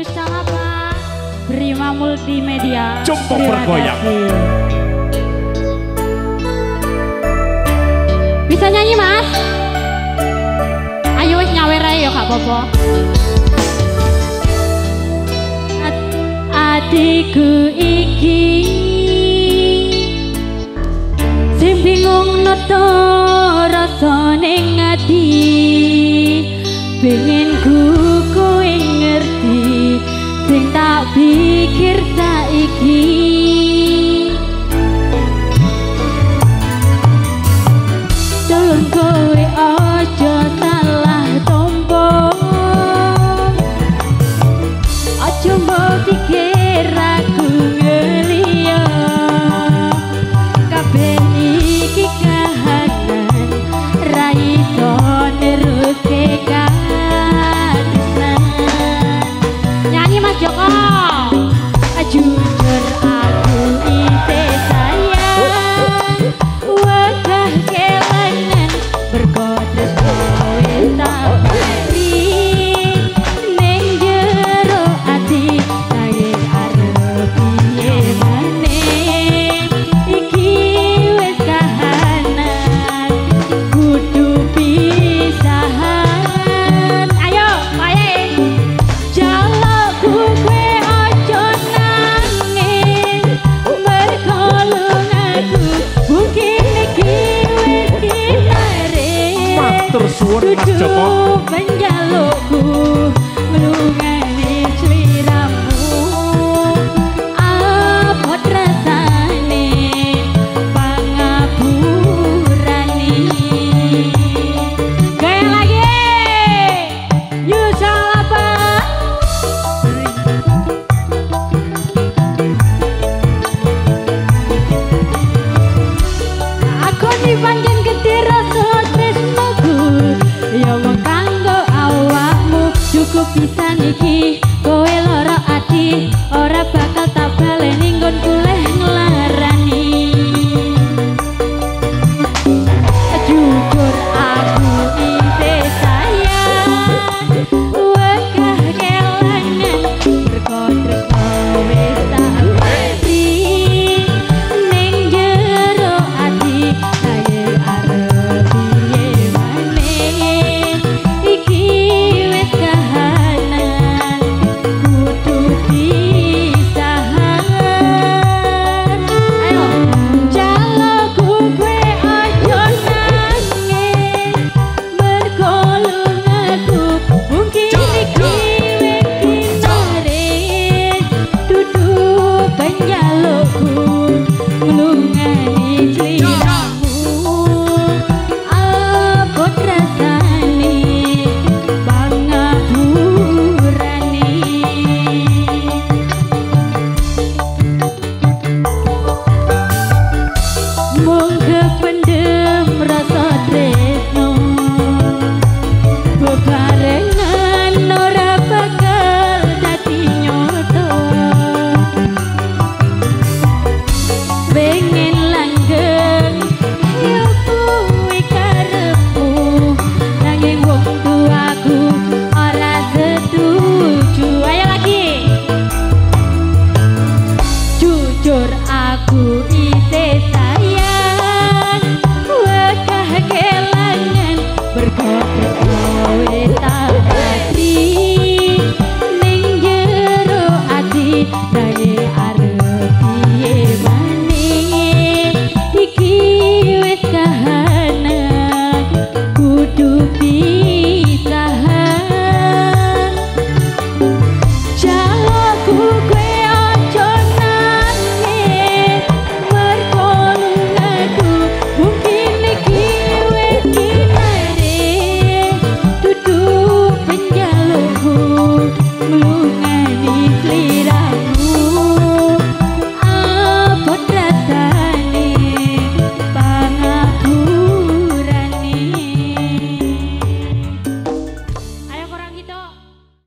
Salapa Prima Multimedia Jumbo bergoyang. Bisa nyanyi mas? Ayo wis nyawer ae ya gak apa-apa. Adikku iki sing bingung nata rasane ngati pengen kowe ngerti sing tak pikir saiki tolong kowe aja salah tompo aja mbok pikir aku ngelia kabeh iki kahanan ra iso neruske kadesan nyanyi Mas Joko jujur aku ite sayang wegah kelangan berkodes kowe tak beri ning jero ati nanging arep piye maneh iki wis kahanan kudu pisahan ayo wae jalukku kowe aja nangis berkolong aku mungkin iki wis kinare Matur suwun Mas Joko. penjalukku nglungani sliramu abot rasane pangapurani gaya lagi yuk salapa aku dipanjen gede rasa tresnoku ya mung kanggo awakmu cukup pisan iki